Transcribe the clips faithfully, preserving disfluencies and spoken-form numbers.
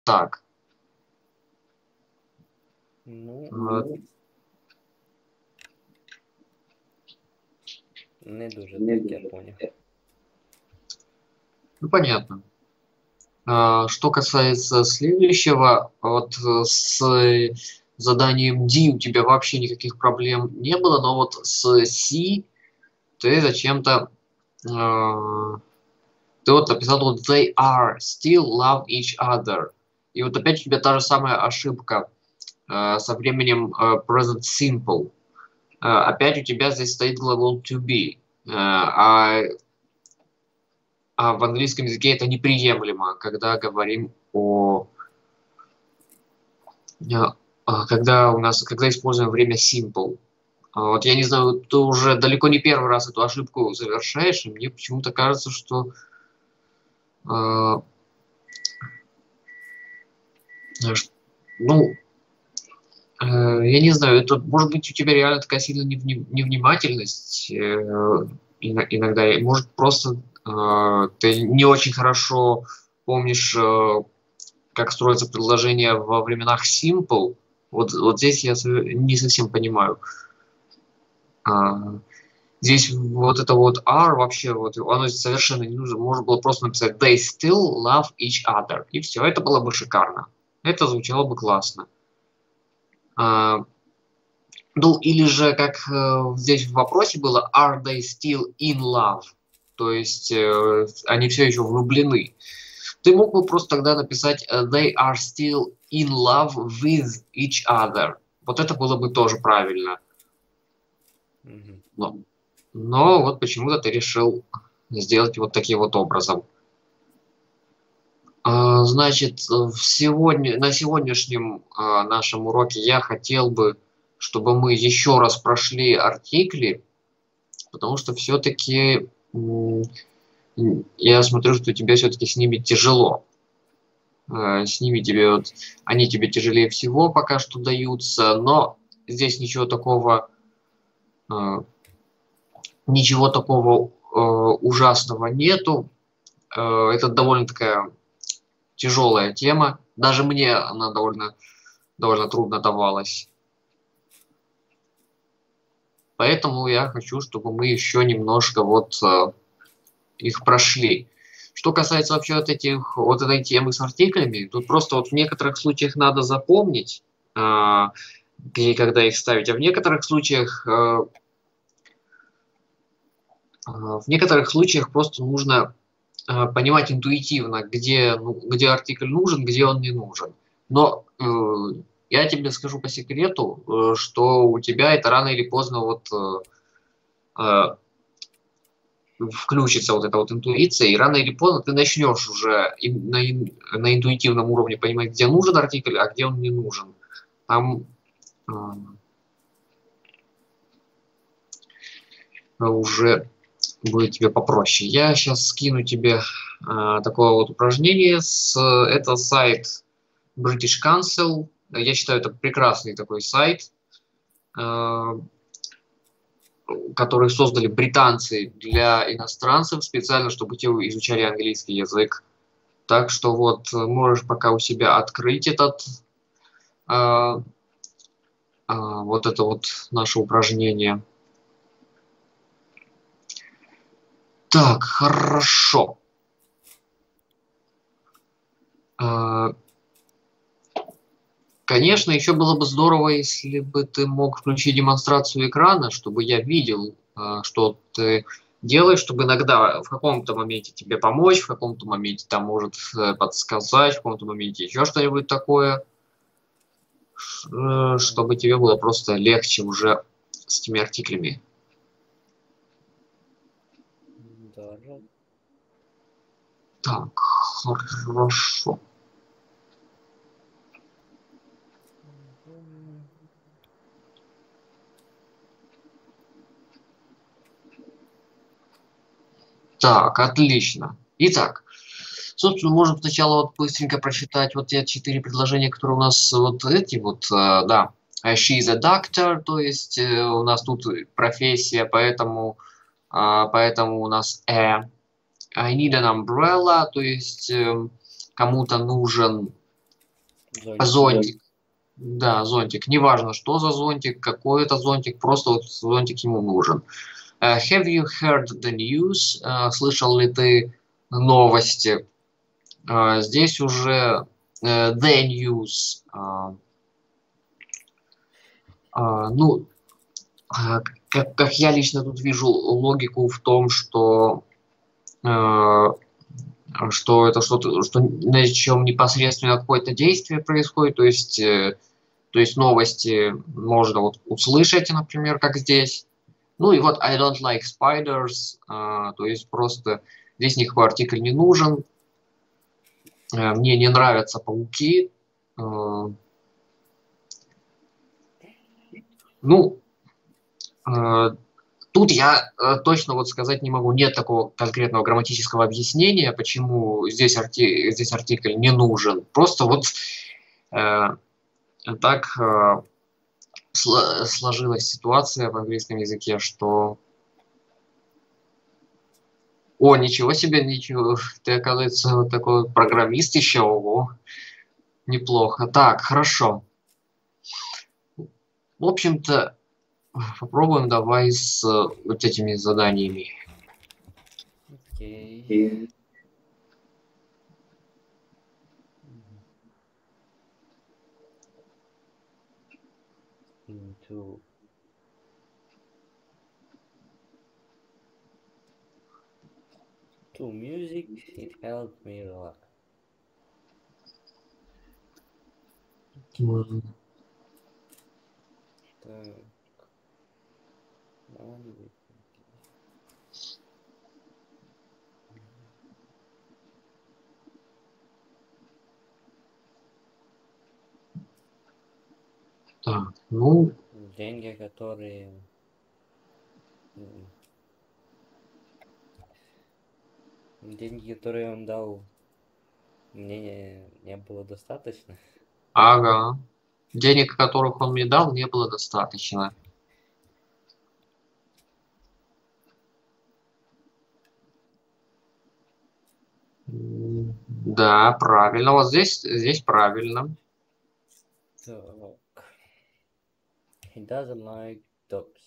Так. Ну, Вот. не дуже так, я понял. Ну, понятно. А, что касается следующего, вот э, с заданием D у тебя вообще никаких проблем не было, но вот с C ты зачем-то э, ты вот написал вот they are still love each other. И вот опять у тебя та же самая ошибка э, со временем э, present simple. Э, опять у тебя здесь стоит глагол to be. Э, а, а в английском языке это неприемлемо, когда говорим о э, а, когда у нас, когда используем время simple. А вот я не знаю, ты уже далеко не первый раз эту ошибку совершаешь, и мне почему-то кажется, что э, ну, э, я не знаю, это может быть у тебя реально такая сильная невни- невнимательность э, ино- иногда, и может просто э, ты не очень хорошо помнишь, э, как строится предложение во временах simple. Вот, вот здесь я сове- не совсем понимаю. А, Здесь вот это вот are вообще, вот оно совершенно не нужно. Можно было просто написать they still love each other. И все, это было бы шикарно. Это звучало бы классно. А, ну, или же, как э, здесь в вопросе было, are they still in love? То есть э, они все еще влюблены. Ты мог бы просто тогда написать э, they are still in love with each other. Вот это было бы тоже правильно. Мгм. Но, но вот почему-то ты решил сделать вот таким вот образом. А, Значит, в сегодня, на сегодняшнем а, нашем уроке я хотел бы, чтобы мы еще раз прошли артикли, потому что все-таки я смотрю, что тебе все-таки с ними тяжело. Э, С ними тебе вот, они тебе тяжелее всего пока что даются, но здесь ничего такого, э, ничего такого э, ужасного нету. Э, Это довольно такая тяжелая тема. Даже мне она довольно, довольно трудно давалась. Поэтому я хочу, чтобы мы еще немножко вот э, их прошли. Что касается вообще вот этих, вот этой темы с артиклями, тут просто вот в некоторых случаях надо запомнить, э, где и когда их ставить, а в некоторых случаях, э, э, в некоторых случаях просто нужно э, понимать интуитивно, где, ну, где артикль нужен, где он не нужен. Но э, я тебе скажу по секрету, э, что у тебя это рано или поздно вот э, э, включится вот эта вот интуиция, и рано или поздно ты начнешь уже на, на интуитивном уровне понимать, где нужен артикль, а где он не нужен. Там э, уже будет тебе попроще. Я сейчас скину тебе э, такое вот упражнение. С, это сайт British Council. Я считаю, это прекрасный такой сайт, э, который создали британцы для иностранцев специально, чтобы те изучали английский язык. Так что вот можешь пока у себя открыть этот, а, а, вот это вот наше упражнение. Так, хорошо. А, Конечно, еще было бы здорово, если бы ты мог включить демонстрацию экрана, чтобы я видел, а, что ты делаешь, чтобы иногда в каком-то моменте тебе помочь, в каком-то моменте там может э, подсказать, в каком-то моменте еще что-нибудь такое, ш- э, чтобы тебе было просто легче уже с этими артиклями. Даже. Так, хорошо. Мгм. Так, отлично. Итак, собственно, можем сначала вот быстренько прочитать вот те четыре предложения, которые у нас вот эти вот, э, да. А She is a doctor, то есть э, у нас тут профессия, поэтому, а, поэтому у нас a. I need an umbrella, то есть э, кому-то нужен Зонтик. Зонтик. Да, зонтик. Неважно, что за зонтик, какой это зонтик, просто вот зонтик ему нужен. Uh, have you heard the news? Uh, слышал ли ты новости? Uh, здесь уже uh, the news. Uh, uh, ну, uh, как, как я лично тут вижу логику в том, что uh, что это что-то, что на чем непосредственно какое-то действие происходит, то есть, uh, то есть новости можно вот услышать, например, как здесь. Ну и вот I don't like spiders, uh, то есть просто здесь никакой артикль не нужен. Uh, мне не нравятся пауки. Uh, ну, uh, тут я uh, точно вот сказать не могу. Нет такого конкретного грамматического объяснения, почему здесь, арти здесь артикль не нужен. Просто вот uh, так uh, сложилась ситуация в английском языке, что... О, ничего себе, ничего. Ты, оказывается, вот такой программист еще. Ого. Неплохо. Так, хорошо. В общем-то, попробуем давай с вот этими заданиями. Окей. Into to music, it helped me relax. Mm. Так. Так, ну... Деньги, которые... Деньги, которые он дал, мне не, не было достаточно. Ага. Денег, которых он мне дал, не было достаточно. Да, правильно. Вот здесь, здесь правильно. Так. He doesn't like dogs.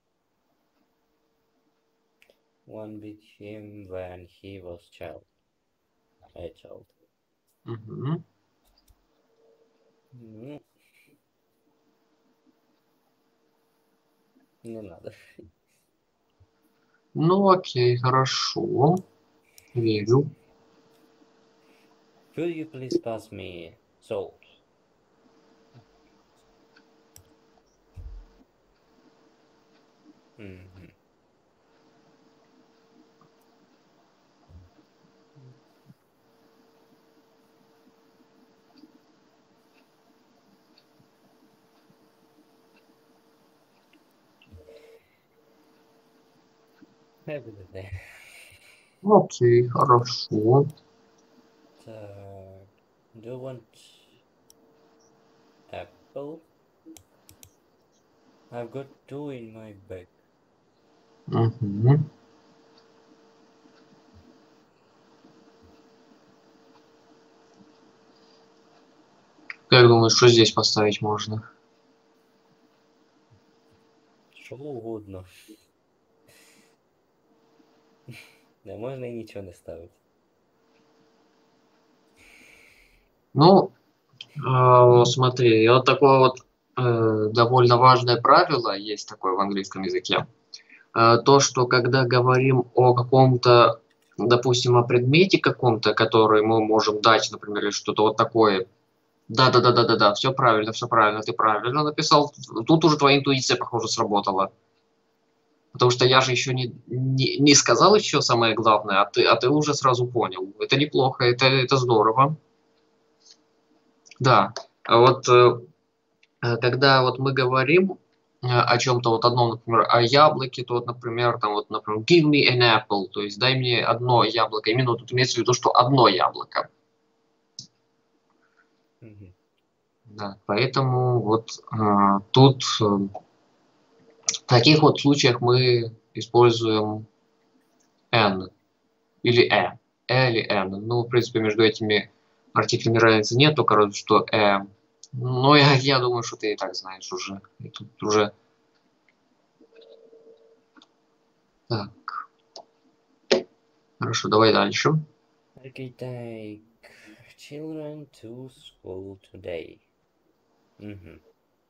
One bit him when he was child. A child. Угу. Ну, не надо. Ну, окей, хорошо. Верю. Could you please pass me salt? Mm-hmm. Everything. Окей, хорошо. Так, do you want apple? I've got two in my bag. Угу. Как думаешь, что здесь поставить можно? Что угодно. Да можно и ничего не ставить. Ну, э, смотри, вот такое вот э, довольно важное правило есть такое в английском языке. Э, то, что когда говорим о каком-то, допустим, о предмете каком-то, который мы можем дать, например, или что-то вот такое. Да-да-да-да-да-да, все правильно, все правильно, ты правильно написал. Тут уже твоя интуиция, похоже, сработала. Потому что я же еще не, не, не сказал еще самое главное, а ты, а ты уже сразу понял. Это неплохо, это, это здорово. Да, а вот э, когда вот мы говорим э, о чем-то вот одном, например, о яблоке, то вот, например, там вот, например, give me an apple, то есть дай мне одно яблоко. Именно тут имеется в виду, что одно яблоко. Mm-hmm. Да, поэтому вот э, тут э, в таких вот случаях мы используем n или e, e или n. Ну, в принципе, между этими артикль разницы нет, только разве что э. Но я, я думаю, что ты и так знаешь уже. И тут уже... Так. Хорошо, давай дальше. I can take children to school today. Угу.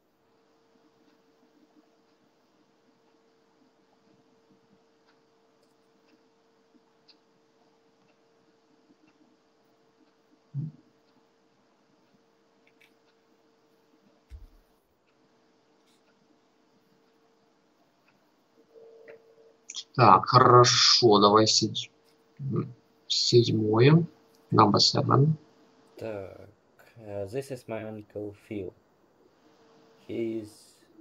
Так, хорошо, давай седь... седьмое. Number seven. Так, uh, this is my uncle Phil. He's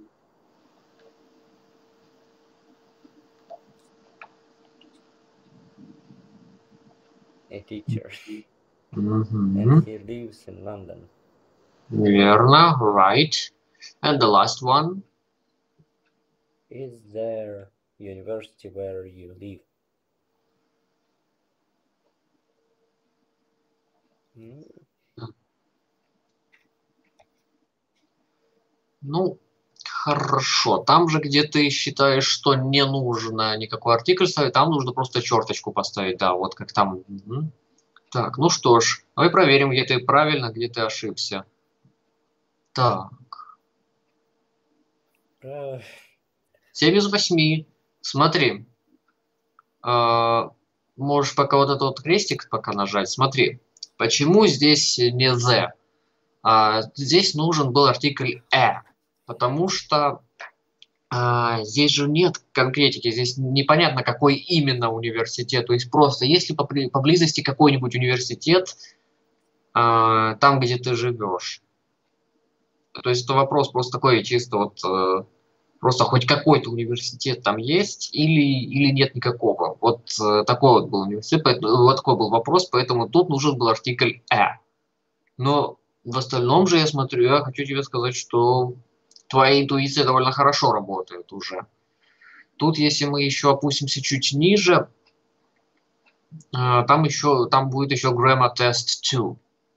a teacher. Mm-hmm. And he lives in London. Верно, right. And the last one. Is there university where you live? Mm. Ну, хорошо. Там же, где ты считаешь, что не нужно никакой артикль ставить, там нужно просто черточку поставить. Да, вот как там. Угу. Так, ну что ж, давай проверим, где ты правильно, где ты ошибся. Так. Uh. семь из восьми. Смотри. А, можешь пока вот этот вот крестик пока нажать. Смотри. Почему здесь не the? А, здесь нужен был артикль э. Потому что а, здесь же нет конкретики. Здесь непонятно, какой именно университет. То есть просто, если поблизости какой-нибудь университет, а, там, где ты живешь. То есть это вопрос просто такой чисто вот... Просто хоть какой-то университет там есть или, или нет никакого. Вот э, такой вот был университет, поэтому, вот такой был вопрос, поэтому тут нужен был артикль «э». Но в остальном же я смотрю, я хочу тебе сказать, что твоя интуиция довольно хорошо работает уже. Тут, если мы еще опустимся чуть ниже, э, там еще, там будет еще grammar test два.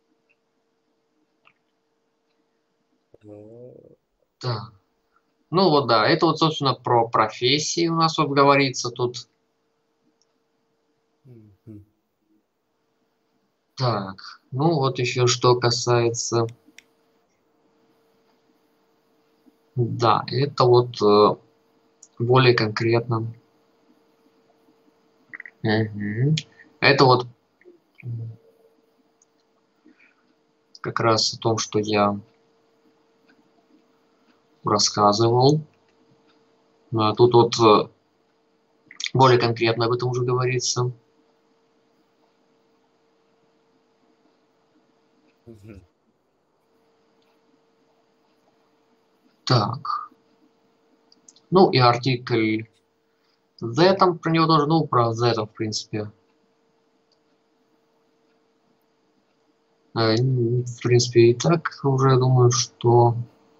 Так. Ну вот да, это вот, собственно, про профессии у нас вот говорится тут. Mm-hmm. Так, ну вот еще что касается... Да, это вот э, более конкретно. Угу. Это вот как раз о том, что я рассказывал. А тут вот э, более конкретно об этом уже говорится. Mm-hmm. Так. Ну и артикль the, там про него тоже, ну про the там в принципе. Э, в принципе и так уже думаю, что...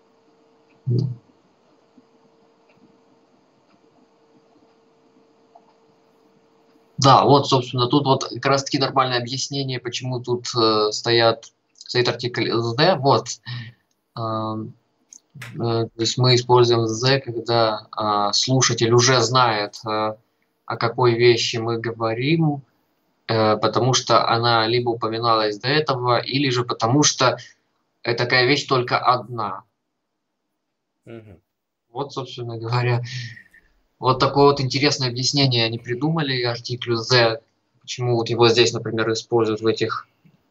Да, вот, собственно, тут вот как раз таки нормальное объяснение, почему тут э, стоят, стоит артикль the. Вот. Э, э, то есть мы используем the, когда э, слушатель уже знает, э, о какой вещи мы говорим, э, потому что она либо упоминалась до этого, или же потому что э, такая вещь только одна. Mm-hmm. Вот, собственно говоря. Вот такое вот интересное объяснение они придумали артиклю the, почему вот его здесь, например, используют в этих,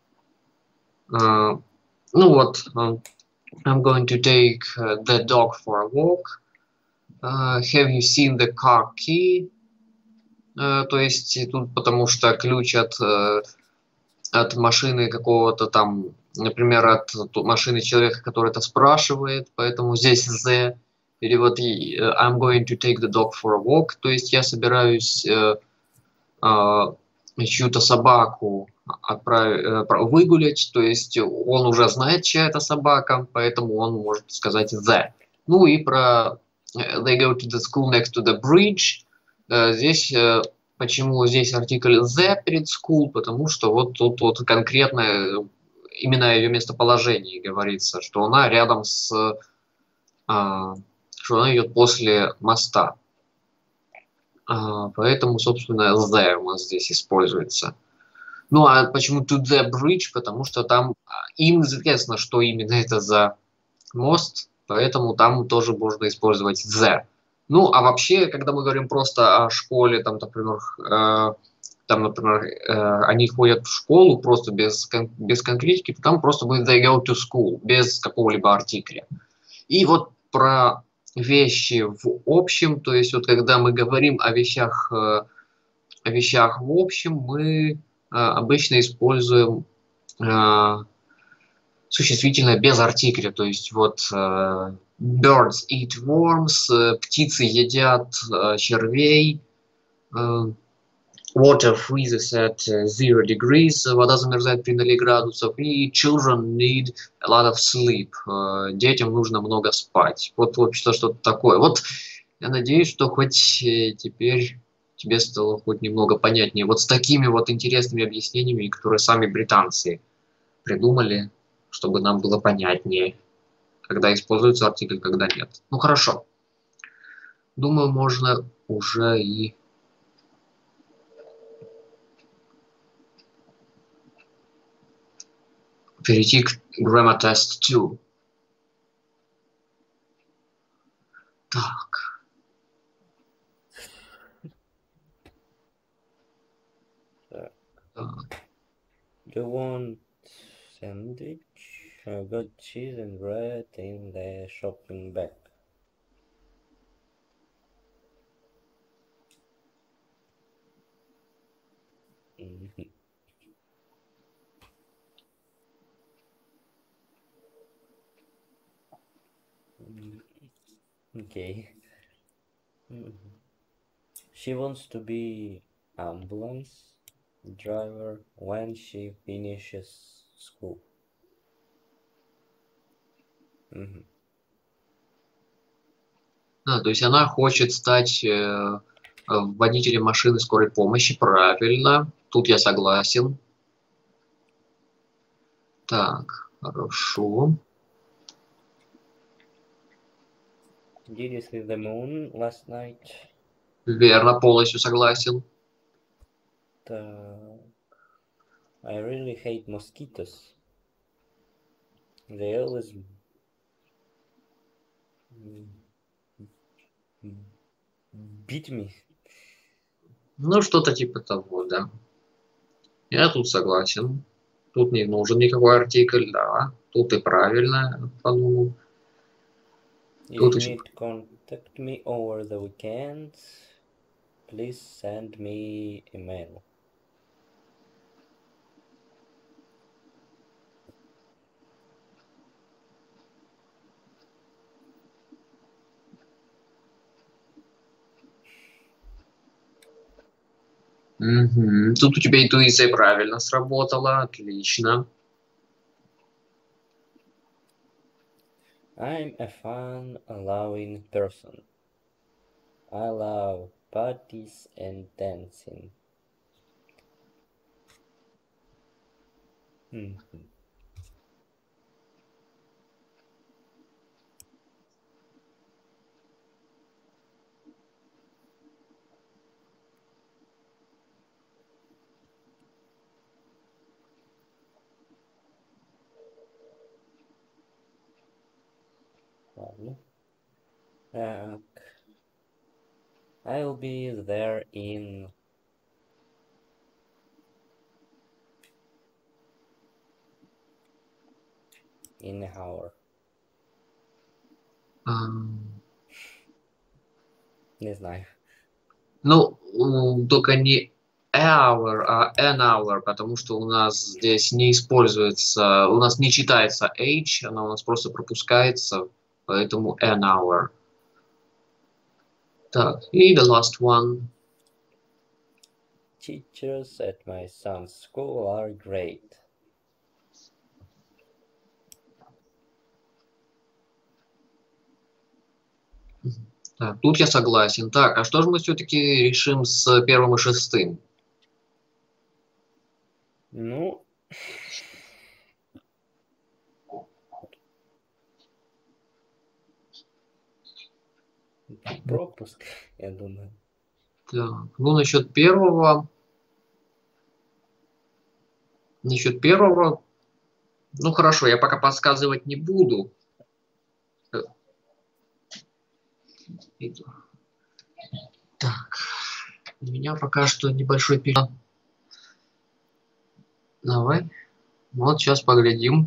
uh, ну вот, um, I'm going to take uh, the dog for a walk, uh, have you seen the car key, uh, то есть тут потому что ключ от, uh, от машины какого-то там, например, от машины человека, который это спрашивает, поэтому здесь the. Или вот I'm going to take the dog for a walk, то есть я собираюсь э, э, чью-то собаку отправить, э, выгулять, то есть он уже знает, чья это собака, поэтому он может сказать the. Ну и про they go to the school next to the bridge. Э, здесь, э, почему здесь артикль the перед school, потому что вот тут вот конкретно именно ее местоположении говорится, что она рядом с... А, что она идет после моста. А, поэтому, собственно, the у нас здесь используется. Ну, а почему to the bridge? Потому что там а, им известно, что именно это за мост, поэтому там тоже можно использовать the. Ну, а вообще, когда мы говорим просто о школе, там, например, э, там, например, э, они ходят в школу просто без, кон без конкретики, то там просто будет they go to school, без какого-либо артикля. И вот про вещи в общем, то есть вот когда мы говорим о вещах, э, о вещах в общем, мы э, обычно используем э, существительное без артикля, то есть вот э, birds eat worms, э, птицы едят э, червей, э, water freezes at zero degrees, вода замерзает при нуле градусов, и children need a lot of sleep, э, детям нужно много спать. Вот вообще что-то такое. Вот я надеюсь, что хоть э, теперь тебе стало хоть немного понятнее. Вот с такими вот интересными объяснениями, которые сами британцы придумали, чтобы нам было понятнее, когда используется артикль, когда нет. Ну хорошо. Думаю, можно уже и перейти к Grammar Test два. Так. Так. Do you want sandwich? I got cheese and bread in the shopping bag. Mm-hmm. Okay. Mm-hmm. She wants to be ambulance driver when she finishes school. Mm-hmm. А, то есть она хочет стать э, водителем машины скорой помощи, правильно. Тут я согласен. Так, хорошо. Did you see the moon last night? Верно, полностью согласен. Uh, I really hate mosquitoes. They always beat me. Ну, что-то типа того, да. Я тут согласен. Тут не нужен никакой артикль, да. Тут и правильно подумал. If Тут you еще... need to contact me over the weekend, please send me email. Угу. Тут у тебя интуиция правильно сработала. Отлично. I'm a fun-loving person. I love parties and dancing. Mm-hmm. Uh, I'll be there in in an hour. Um... Не знаю. Ну, только не hour, а an hour, потому что у нас здесь не используется, у нас не читается H, она у нас просто пропускается, поэтому an hour. Так, и the last one. Teachers at my son's school are great. Так, тут я согласен. Так, а что же мы все-таки решим с первым и шестым? Ну, пропуск, я думаю. Так, ну насчет первого. Насчет первого. Ну хорошо, я пока подсказывать не буду. Так, у меня пока что небольшой перерыв. Давай. Вот сейчас поглядим.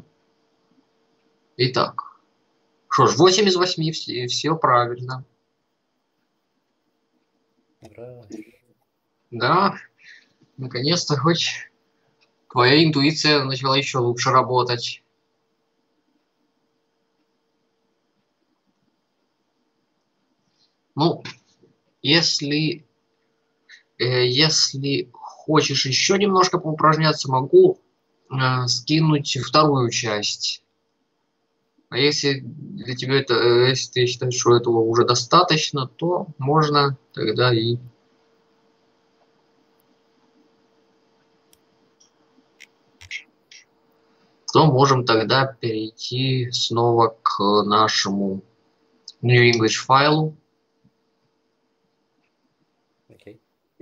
Итак. Что ж, восемь из восьми, все, все правильно. Ура. Да, наконец-то хоть твоя интуиция начала еще лучше работать. Ну, если, э, если хочешь еще немножко поупражняться, могу э, скинуть вторую часть. А если для тебя это, э, если ты считаешь, что этого уже достаточно, то можно тогда и то можем тогда перейти снова к нашему New English файлу. Окей.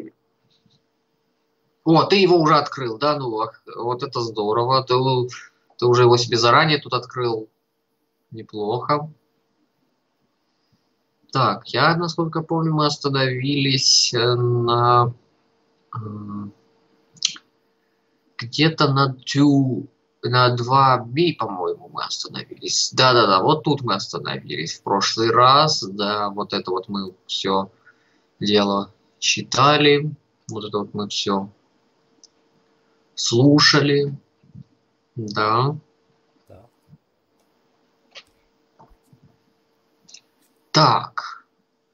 О, ты его уже открыл, да? Ну, вот это здорово. Ты, ты уже его себе заранее тут открыл. Неплохо. Так, я, насколько помню, мы остановились на где-то на two, на два би, по-моему, мы остановились. Да-да-да, вот тут мы остановились в прошлый раз. Да, вот это вот мы все дело читали. Вот это вот мы все слушали. Да. Да. Так.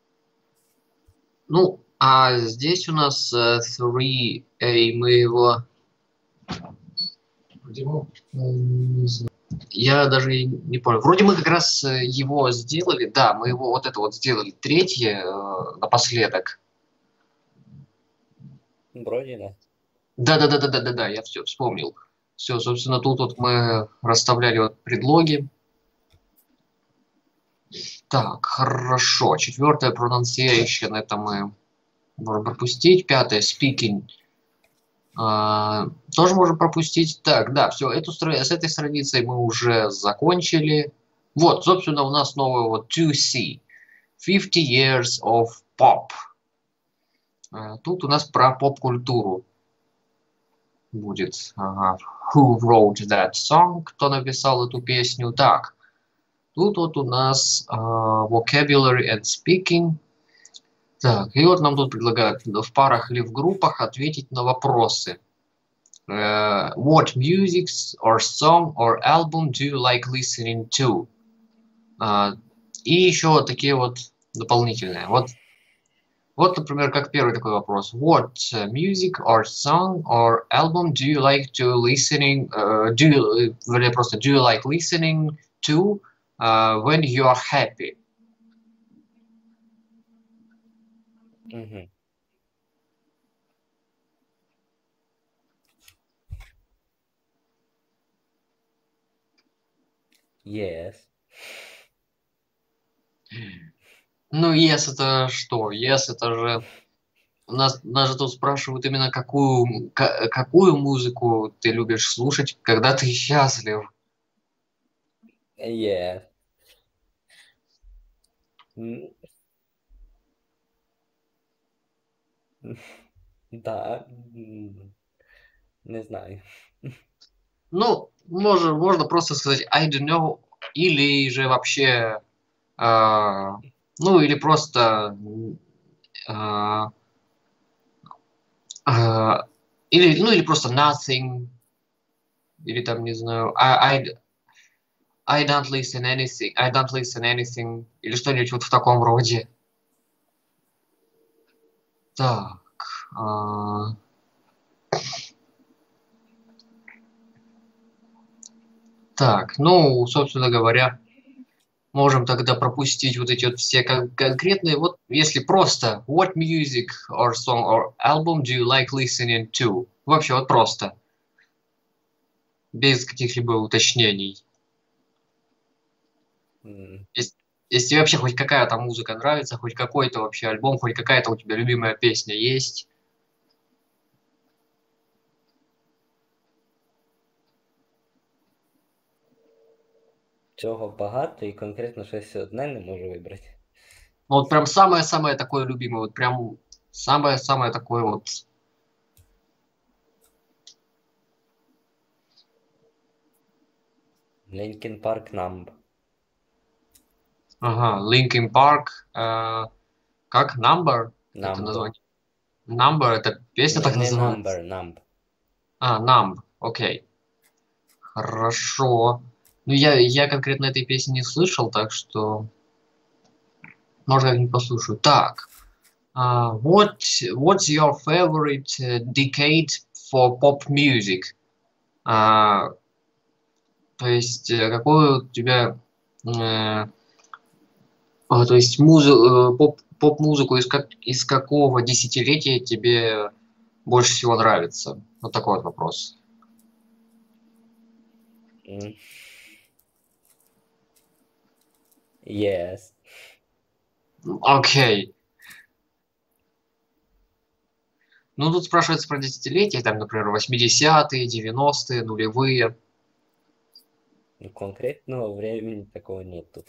Ну, а здесь у нас uh, три эй, мы его... Я даже не помню. Вроде мы как раз его сделали. Да, мы его вот это вот сделали. Третье э, напоследок. Вроде да. Да-да-да-да-да-да, я все вспомнил. Все, собственно, тут вот мы расставляли вот предлоги. Так, хорошо. Четвертое pronunciation, это мы можем пропустить. Пятое speaking. А, тоже можем пропустить. Так, да, все, эту с этой страницей мы уже закончили. Вот, собственно, у нас новое вот two си. fifty years of pop. А, тут у нас про поп-культуру будет. Ага. Who wrote that song? Кто написал эту песню? Так, тут вот у нас uh, vocabulary and speaking. Так, и вот нам тут предлагают в парах или в группах ответить на вопросы. Uh, what music or song or album do you like listening to? Uh, и еще вот такие вот дополнительные. Вот, вот, например, как первый такой вопрос. What music or song or album do you like to listening? Uh, do you, вернее, просто do you like listening to uh, when you are happy? Угу. Yes. Ну, yes это что? Yes это же... Нас, нас же тут спрашивают именно какую, ка, какую музыку ты любишь слушать, когда ты счастлив. Yeah. Да. Не знаю. Ну, можно, можно просто сказать I don't know, или же вообще, э, ну, или просто, э, э, или, ну, или просто nothing, или там, не знаю, I, I, I don't listen anything, I don't listen anything, или что-нибудь вот в таком роде. Так. Э, так, ну, собственно говоря, можем тогда пропустить вот эти вот все кон конкретные. Вот если просто what music or song or album do you like listening to? Вообще вот просто. Без каких-либо уточнений. Mm. Есть, Если тебе вообще хоть какая-то музыка нравится, хоть какой-то вообще альбом, хоть какая-то у тебя любимая песня есть. Цього багато і конкретно щось одне не можу вибрати. Ну, вот прям самое-самое такое любимое, вот прям самое-самое такое вот. Linkin Park Numb. Ага, Linkin Park. э, как? Number? Это Numb. название? Number, это песня Не, так не называется? Number, Numb. А, Numb, окей. Хорошо. Ну, я, я конкретно этой песни не слышал, так что, может, я не послушаю. Так, а, what, what's your favorite uh, decade for pop music? А, то есть, э, какой у тебя, э, а, то есть, музы, э, поп, поп-музыку из, как, из какого десятилетия тебе больше всего нравится? Вот такой вот вопрос. Mm. Yes. Окей. Ну, тут спрашивается про десятилетия, там, например, восьмидесятые, девяностые, нулевые. Ну, конкретного времени такого нету.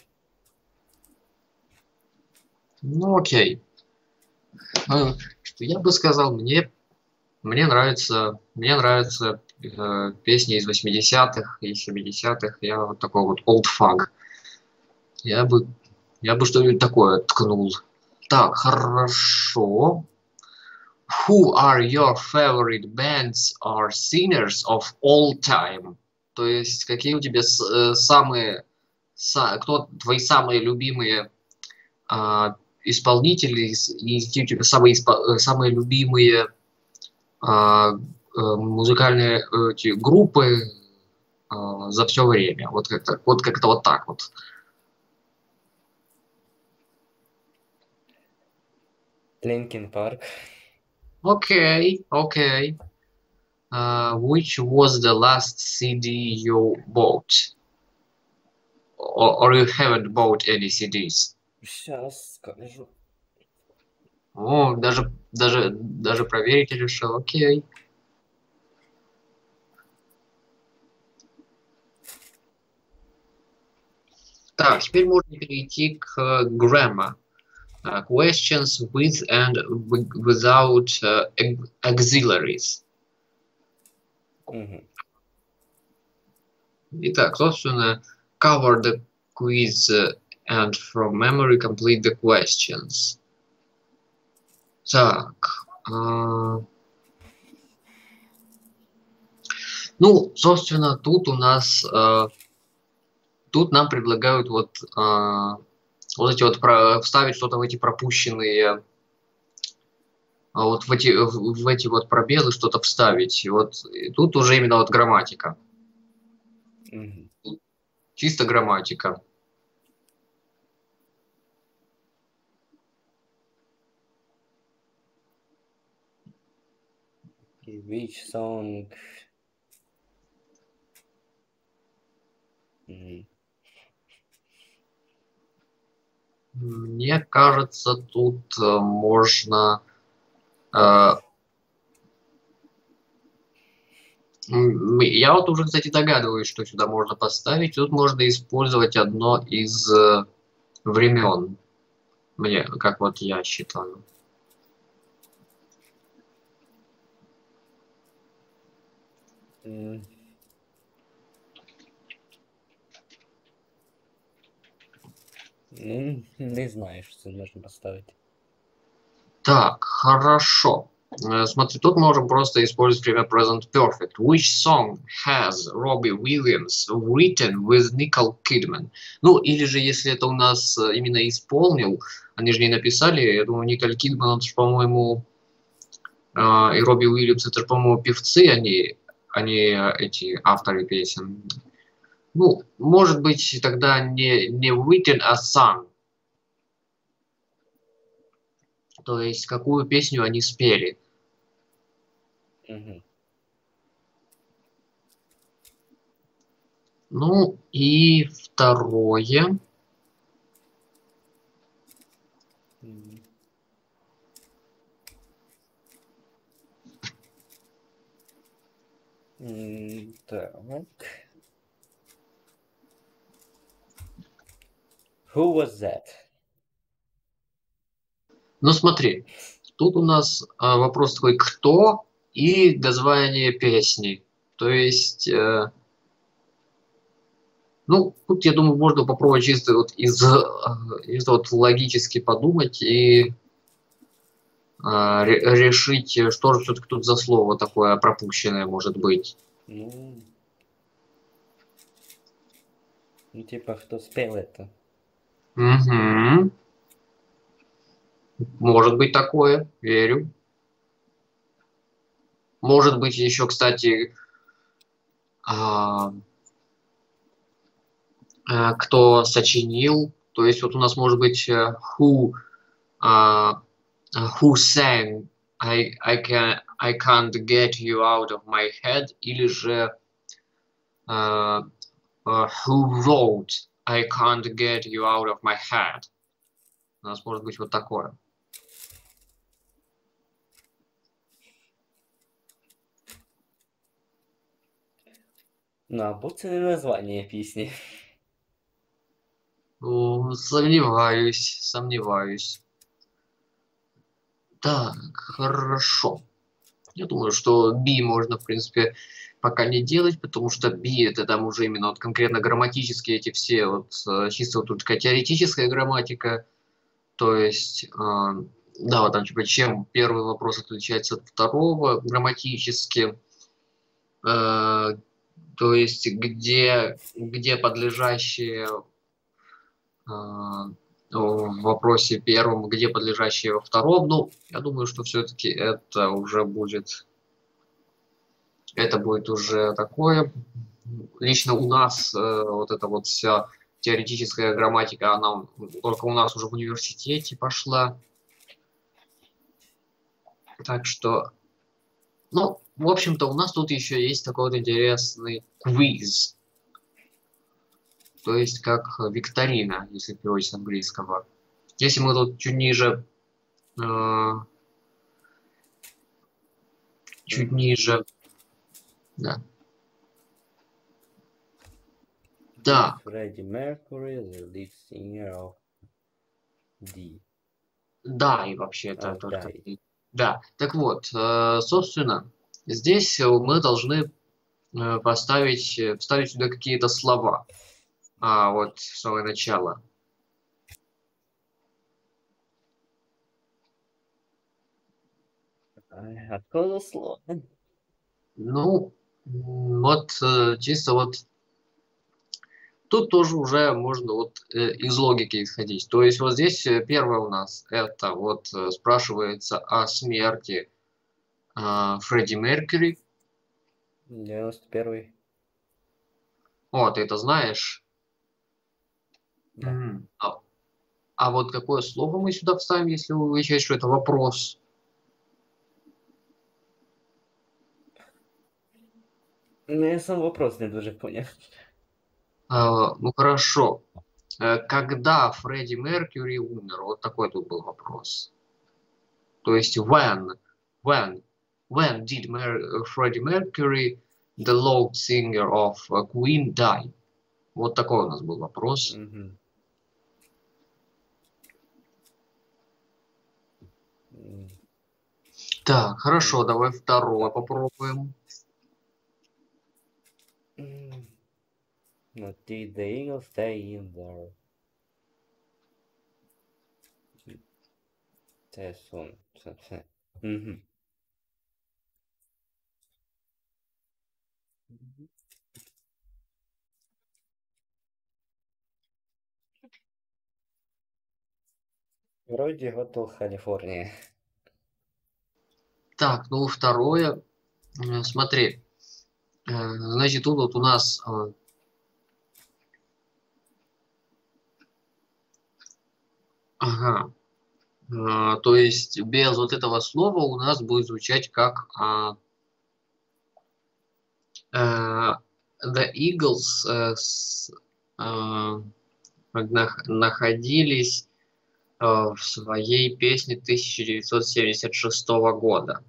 Ну, окей. Ну, что я бы сказал, мне, мне нравится, мне нравятся э, песни из восьмидесятых и семидесятых. Я вот такой вот old funk. Я бы, я бы что-нибудь такое ткнул. Так, хорошо. Who are your favorite bands or singers of all time? То есть, какие у тебя с- э, самые, са- кто твои самые любимые а, исполнители из- и какие у тебя самые, испо- э, самые любимые а, э, музыкальные э, эти группы а, за все время? Вот как-то вот, как-то вот так вот. Linkin Park. Окей, окей. Uh, which was the last C D you bought? Or, or you haven't bought any C Ds? Сейчас скажу. О, даже, даже, даже проверить решил. Окей. Так, теперь можно перейти к grammar. Uh, questions with and wi- without uh, ex- auxiliaries. Угу. Итак, собственно, cover the quiz uh, and from memory complete the questions. Так. а, Ну, собственно, тут у нас, а, тут нам предлагают вот, а, вот эти вот про- вставить что-то в эти пропущенные, а вот в эти, в, в эти вот пробелы что-то вставить. И вот и тут уже именно вот грамматика, Угу. чисто грамматика. Which song? М, Мне кажется, тут э, можно... э, м, Я вот уже, кстати, догадываюсь, что сюда можно поставить. Тут можно использовать одно из э, времен. Мне, как вот я считаю. м, Ну, не знаю, що це можна поставити. Так, хорошо. Э, Смотри, тут можем просто использовать время present perfect. Which song has Robbie Williams written with Nicole Kidman? Ну, или же, если это у нас э, именно исполнил, они же не написали, я думаю, Николь Кидман, он же, по-моему, э, и Робби Уильямс, это же, по-моему, певцы, они, они э, эти авторы песен. Ну, может быть, тогда не, не written, а sung. То есть, какую песню они спели. Угу. Ну и второе. М. М, Так. Who was that? Ну смотри, тут у нас а, вопрос такой, кто и название песни. То есть, э, ну, тут, я думаю, можно попробовать чисто вот из, э, из вот логически подумать и а, ре- решить, э, что же все-таки тут за слово такое пропущенное может быть. Ну, ну типа, кто спел это? Угу. Может быть такое, верю. Может быть еще, кстати, а, а, кто сочинил. То есть вот у нас может быть э, who, а, who sang I, I, can, I can't get you out of my head, или же а, а, who wrote I can't get you out of my head. У нас может быть вот такое. Ну, або це не названня пісні. Ну, сомневаюсь, сомневаюсь. Так, хорошо. Я думаю, что B можно, в принципе, пока не делать, потому что B это там уже именно вот конкретно грамматические эти все, вот э, чисто вот тут такая теоретическая грамматика, то есть, э, да, вот там типа чем первый вопрос отличается от второго грамматически, э, то есть где, где подлежащие э, в вопросе первом, где подлежащие во втором, ну, я думаю, что все-таки это уже будет это будет уже такое. Лично у нас э, вот эта вот вся теоретическая грамматика, она только у нас уже в университете пошла. Так что, ну, в общем-то, у нас тут еще есть такой вот интересный квиз. То есть как викторина, если переводить с английского. Если мы тут чуть ниже, э, чуть Мгм. ниже, да. Did Да, Freddie Mercury, the lead singer of D, да, и вообще это of только... Die? Да, так вот, э, собственно, здесь мы должны э, поставить, э, вставить сюда какие-то слова. А, вот с самого начала. Ай, откуда слово? Ну, м, вот э, чисто вот тут тоже уже можно вот э, из логики исходить. То есть вот здесь э, первое у нас это вот э, спрашивается о смерти а, Фредди Меркьюри. девяносто первый. О, ты это знаешь? Да. Мгм. А, а вот какое слово мы сюда вставим, если вы считаете, что это вопрос? Ну, я сам вопрос не дуже понял. А, ну хорошо. Э, Когда Фредди Меркьюри умер? Вот такой тут был вопрос. То есть when, when, when did Mer Freddie Mercury, the lead singer of uh, Queen, die? Вот такой у нас был вопрос. Мгм. М, Так, хорошо, м, давай второе Так. попробуем. М, ну, Did the Eagles stay in there? Це сон. Це, це. Мгм. Вроде Hotel California. Так, ну второе. Э, Смотри, э, значит, тут вот у нас, э, ага, э, то есть без вот этого слова у нас будет звучать как а, э, The Eagles э, с- э, нах- находились э, в своей песне тысяча девятьсот семьдесят шестого года.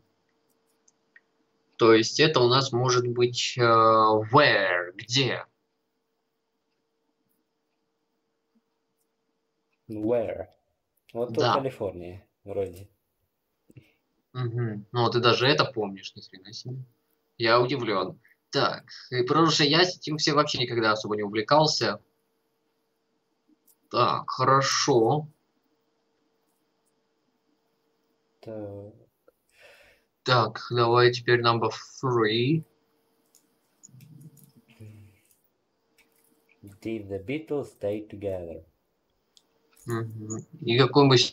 То есть это у нас может быть э, where, где. Where? Вот у Да. Калифорнии, вроде. Мгм. Ну, ты даже это помнишь, ни хрена себе. Я удивлен. Так, и потому что я этим всем вообще никогда особо не увлекался. Так, хорошо. Так. Так, давай теперь number three. Did the Beatles stay together? Мгм. И какой-нибудь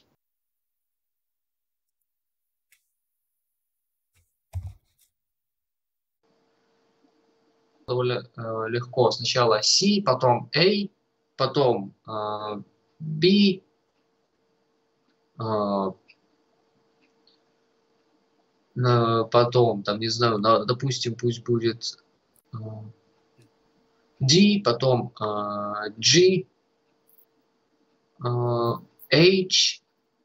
довольно э, легко. Сначала C, потом A, потом э, B, э, на- потом, там, не знаю, на- допустим, пусть будет э, D, потом э, G, э, H,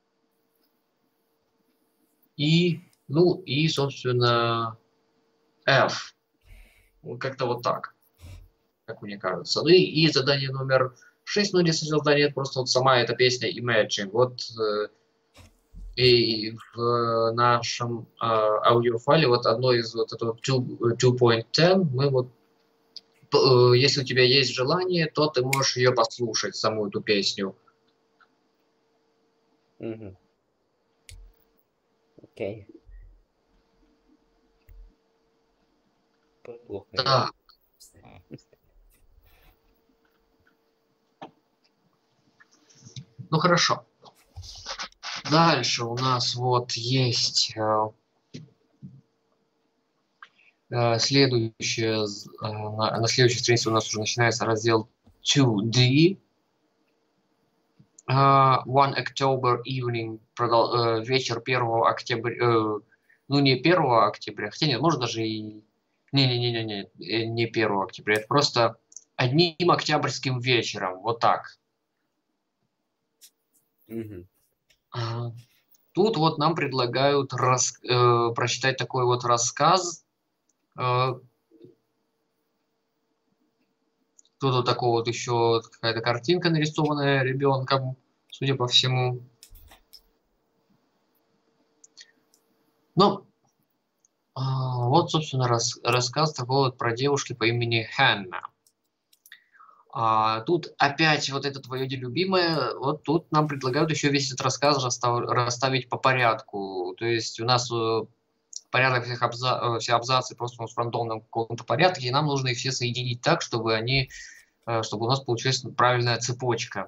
И, ну и, собственно, F. Вот как-то вот так, как мне кажется. Ну и, и задание номер шесть, ну здесь задание просто вот сама эта песня Imagine. Вот э, и в нашем э, аудиофайле вот одно из вот этого two point ten мы вот э, если у тебя есть желание, то ты можешь ее послушать, саму эту песню. Угу. Окей. Плохо Да, играю. ну хорошо. Дальше у нас вот есть э, э, следующее, з- э, на, на следующей странице у нас уже начинается раздел two D. Uh, one October evening, продол- э, вечер первого октября, э, ну не первого октября, хотя нет, может даже и... Не-не-не-не, э, не первого октября, это просто одним октябрьским вечером, вот так. Угу. А, Тут вот нам предлагают рас- э, прочитать такой вот рассказ. Э, Тут вот такого вот еще какая-то картинка нарисованная ребенком, судя по всему. Ну, а, вот, собственно, рас- рассказ такой вот про девушку по имени Ханна. А, тут опять вот это твое нелюбимое, вот тут нам предлагают еще весь этот рассказ расстав- расставить по порядку. То есть у нас э, порядок всех абза- э, все абзацы просто в рандомном каком-то порядке, и нам нужно их все соединить так, чтобы они, э, чтобы у нас получилась правильная цепочка.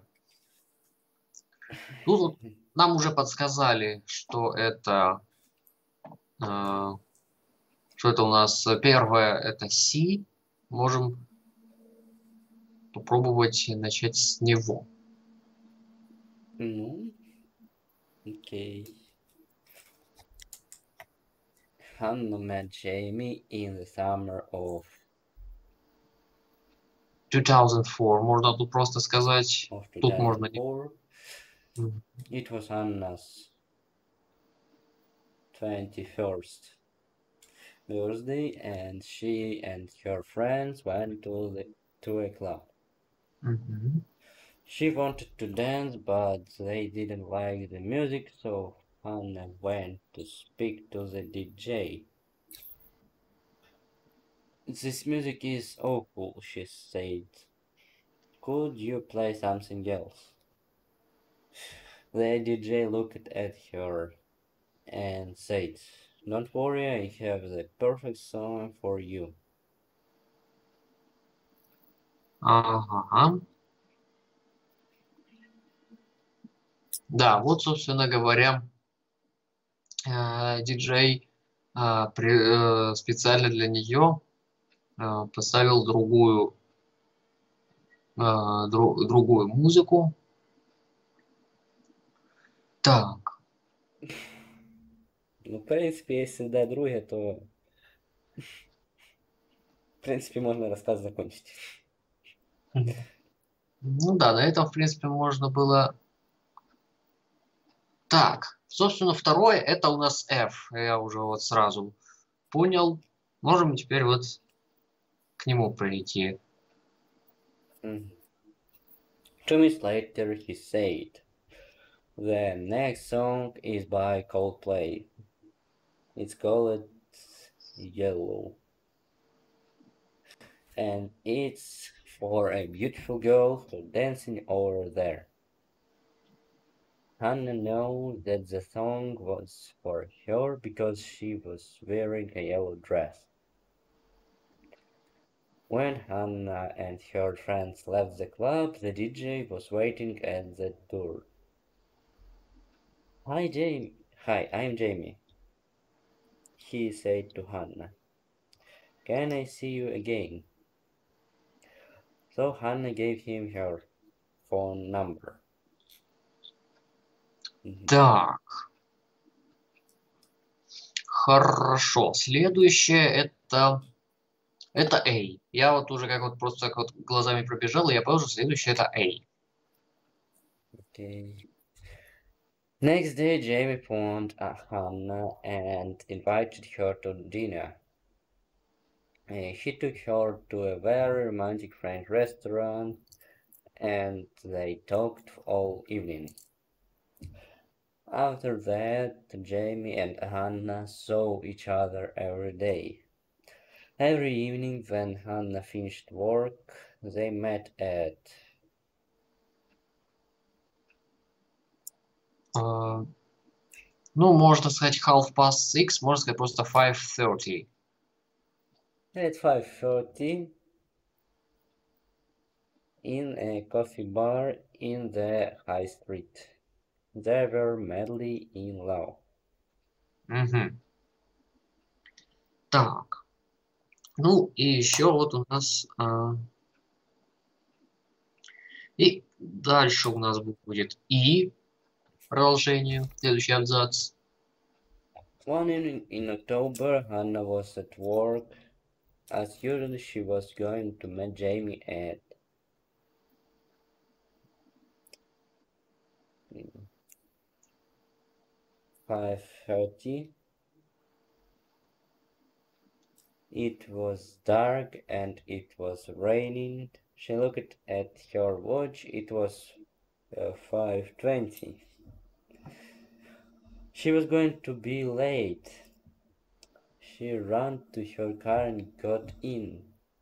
Тут вот нам уже подсказали, что это, э, что это у нас первое, это C. Можем попробовать начать с него. Ну, окей. Hannah met Jamie in the summer of, две тысячи четыре. Можно тут просто сказать, of тут можно не... two thousand four. Мгм. It was Hannah's twenty-first birthday, and she and her friends went to the to a club. Мгм. She wanted to dance, but they didn't like the music, so Hannah went to speak to the D J. This music is awful, she said. Could you play something else? The D J looked at her and said, Don't worry, I have the perfect song for you. Ага. Да, вот, собственно говоря, э, диджей э, при- э, специально для нее э, поставил другую, э, дру- другую музыку. Так, Ну, в принципе, если да, друге, то в принципе можно рассказ закончить. ну да, на этом, в принципе, можно было Так, собственно, второе это у нас F. Я уже вот сразу понял. Можем теперь вот к нему пройти. Mm. Two minutes later, he said, "The next song is by Coldplay. It's called Yellow. And it's for a beautiful girl who's dancing over there." Hannah knew that the song was for her because she was wearing a yellow dress. When Hannah and her friends left the club, the D J was waiting at the door. "Hi, Jamie. Hi, I'm Jamie," he said to Hannah. "Can I see you again?" So Hannah gave him her phone number. Так. Хорошо. Следующее это... Это A. Я вот уже как вот просто так вот глазами пробежал, и я понял, что следующее это A. Okay. Next day, Jamie phoned Hannah and invited her to dinner. Uh, he took her to a very romantic French restaurant, and they talked all evening. After that, Jamie and Hannah saw each other every day. Every evening when Hannah finished work, they met at... Uh, ну, можно сказать half past six, можно сказать просто five thirty. At five thirty in a coffee bar in the high street. They were madly in love. Угу. Так. Ну, и еще вот у нас... А... И дальше у нас будет И, продолжение, следующий абзац. One evening in October, Hannah was at work. As usual, she was going to meet Jamie at five thirty. It was dark and it was raining. She looked at her watch. It was uh, five twenty. She was going to be late. She ran to her car and got in.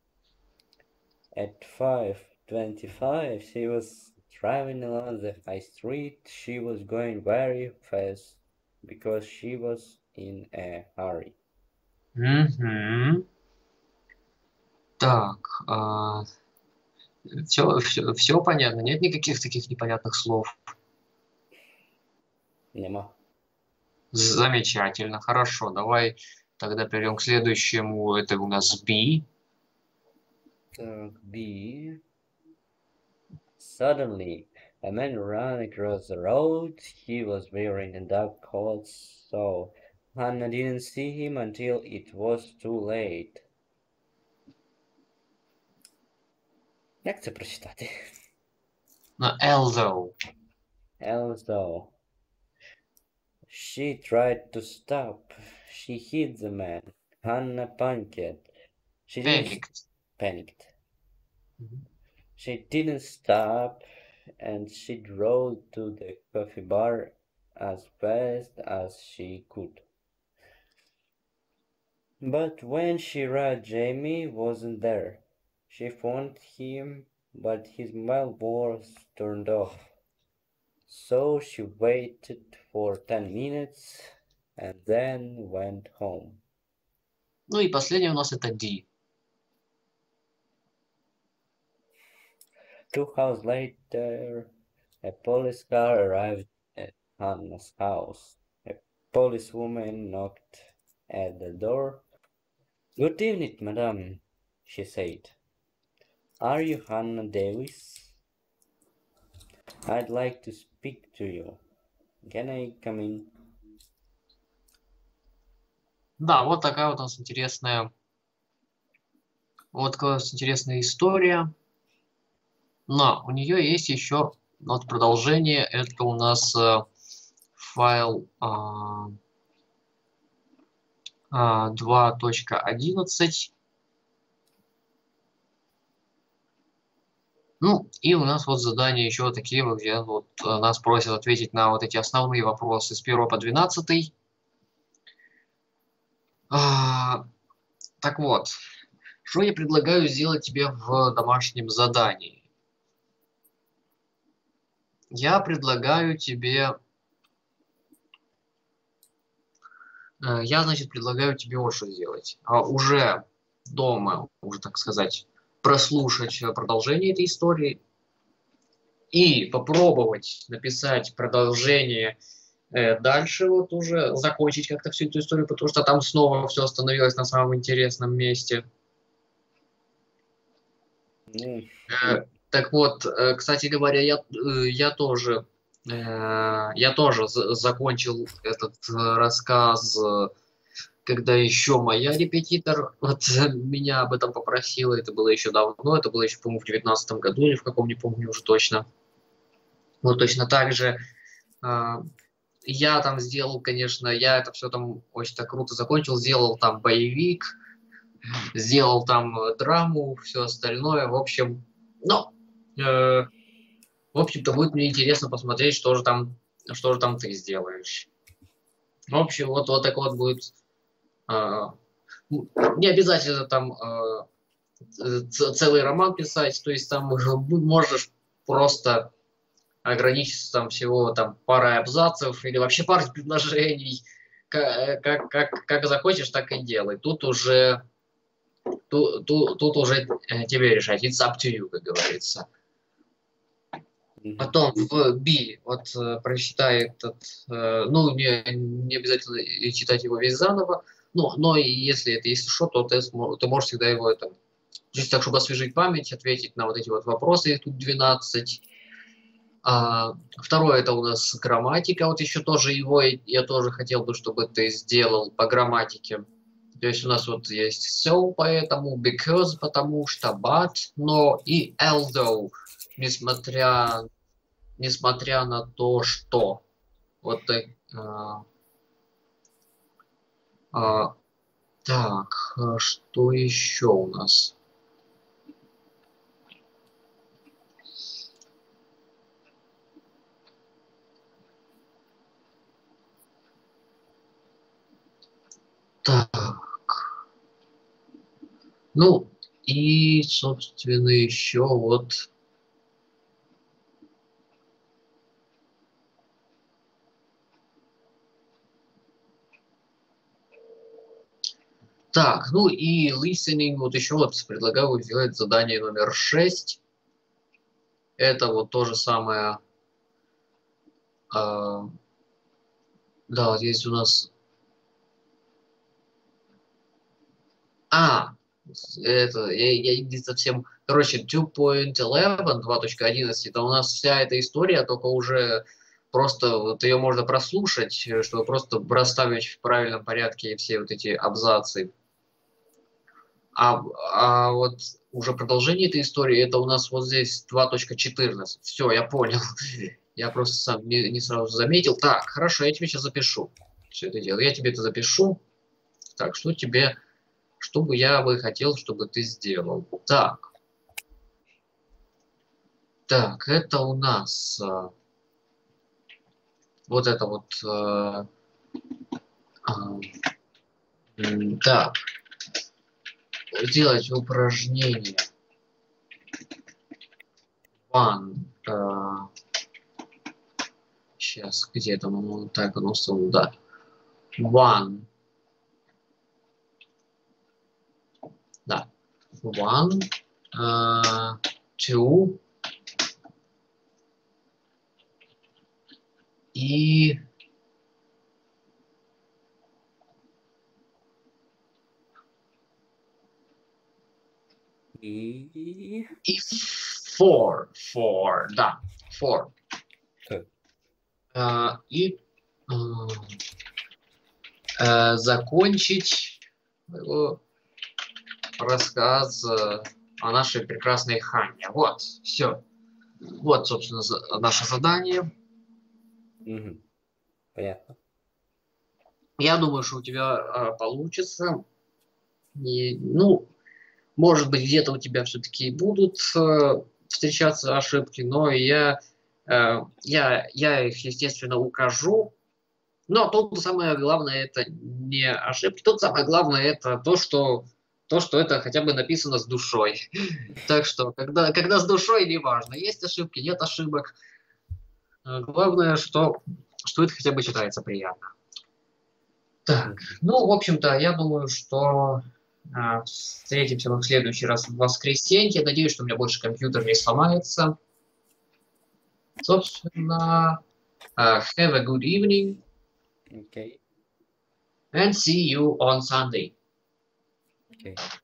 At five twenty-five, she was driving along the high street. She was going very fast because she was in a hurry. Угу. Так. А... Все, все, все понятно? Нет никаких таких непонятных слов? Нема. Замечательно. Хорошо. Давай тогда перейдем к следующему. Это у нас B. Так, B. Suddenly, a man ran across the road. He was wearing a dark coat, so Hannah didn't see him until it was too late. Як це прочитати? No, although. Although she tried to stop, she hit the man. Hannah panicked. She didn't Panicked. panicked. Mm-hmm. She didn't stop, and she drove to the coffee bar as fast as she could. But when she arrived, Jamie wasn't there. She phoned him, but his mobile was turned off. So she waited for ten minutes and then went home. Ну и последний у нас это D. Two hours later, a police car arrived at Hannah's house. A policewoman knocked at the door. "Good evening, madam," she said. "Are you Hannah Davis? I'd like to speak to you. Can I come in?" Да, вот такая вот у нас интересная, вот такая у нас интересная история. Но у нее есть еще вот продолжение. Это у нас файл а, а, два точка одиннадцать. Ну, и у нас вот задания еще такие, вот, где вот нас просят ответить на вот эти основные вопросы с первого по двенадцатый. А, так вот, что я предлагаю сделать тебе в домашнем задании? Я предлагаю тебе... Я, значит, предлагаю тебе вот что сделать. А, уже дома, уже, так сказать, прослушать продолжение этой истории и попробовать написать продолжение э, дальше, вот уже закончить как-то всю эту историю, потому что там снова все остановилось на самом интересном месте. Mm. Э, так вот, э, кстати говоря, я, э, я тоже, э, я тоже закончил этот э, рассказ, э, когда еще моя репетитор вот, меня об этом попросила. Это было еще давно, это было еще, по-моему, в девятнадцатом году или в каком, не помню уже точно. Вот точно так же э, я там сделал, конечно, я это все там очень так круто закончил, сделал там боевик, сделал там драму, все остальное. В общем, ну, э, в общем-то, будет мне интересно посмотреть, что же там, что же там ты сделаешь. В общем, вот, вот так вот будет. Э, не обязательно там э, целый роман писать, то есть там можешь просто ограничиться там всего там парой абзацев или вообще парой предложений. Как, как, как, как захочешь, так и делай. Тут уже, тут, тут, тут уже тебе решать. It's up to you, как говорится. Mm-hmm. Потом в B, вот прочитай этот, ну, не, не обязательно читать его весь заново, но, но если это если что, то ты, ты можешь всегда его это, чуть так, чтобы освежить память, ответить на вот эти вот вопросы, их тут двенадцать. А, второе, это у нас грамматика, вот еще тоже его, я тоже хотел бы, чтобы ты сделал по грамматике. То есть у нас вот есть so, поэтому, because, потому что, but, но и although, несмотря, несмотря на то, что. Вот так. А, а, так, что еще у нас? Так. Ну, и, собственно, еще вот... Так, ну и listening, вот еще вот предлагаю сделать задание номер шесть. Это вот то же самое... Э, да, вот здесь у нас... А, это, я, я не совсем... Короче, два точка одиннадцать, это у нас вся эта история, только уже просто вот ее можно прослушать, чтобы просто расставить в правильном порядке все вот эти абзацы. А, а вот уже продолжение этой истории, это у нас вот здесь два точка четырнадцать. Все, я понял. Я просто сам не, не сразу заметил. Так, хорошо, я тебе сейчас запишу все это дело. Я тебе это запишу. Так, что тебе... Что бы я бы хотел, чтобы ты сделал? Так. Так, это у нас... А, вот это вот... А, а, так. Делать упражнение. One. А, сейчас, где там оно? Так, оно стало, да. One. Да. One. Uh, two. И... И... И four. Four. Да. Four. Так. Uh, и uh, uh, закончить его рассказ uh, о нашей прекрасной Ханне. Вот, все. Вот, собственно, за, наше задание. Mm-hmm. Понятно. Я думаю, что у тебя а, получится. И, ну, может быть, где-то у тебя все-таки будут э, встречаться ошибки, но я, э, я, я их, естественно, укажу. Но тут самое главное это не ошибки, тут самое главное это то, что то, что это хотя бы написано с душой. Так что, когда, когда с душой, неважно, есть ошибки, нет ошибок. Э, Главное, что, что это хотя бы читается приятно. Так, ну, в общем-то, я думаю, что а, встретимся мы в следующий раз в воскресенье. Надеюсь, что у меня больше компьютер не сломается. Собственно, uh, have a good evening Okay. and see you on Sunday. Okay.